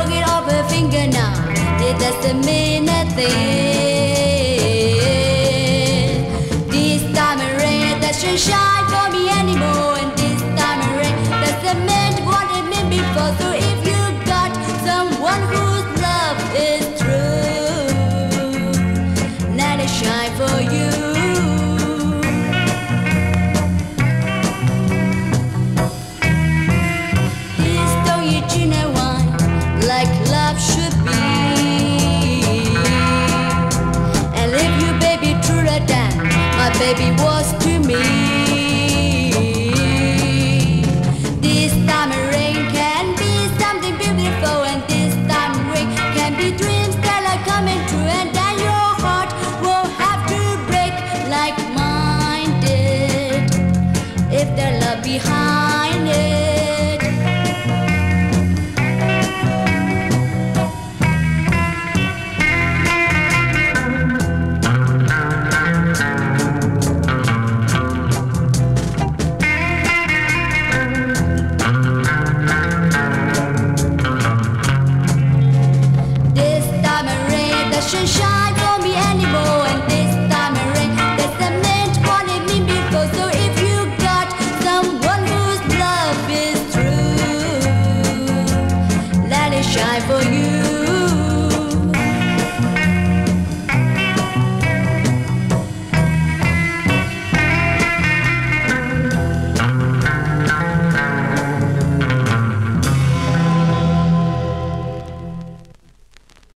broke it off her finger now. It doesn't mean nothing. This time it rain doesn't shine for me anymore. And this time it rain doesn't mean what it meant before. So if you got someone whose love is true, let it shine for you. Like love should be. And if you baby truer than my baby was to me. This time rain can be something beautiful, and this time rain can be dreams that are coming true, and then your heart will have to break like mine did if there's love behind it. Doesn't shine for me anymore, and this time it rain doesn't mean what it meant before. So if you got someone whose love is true, let it shine for you.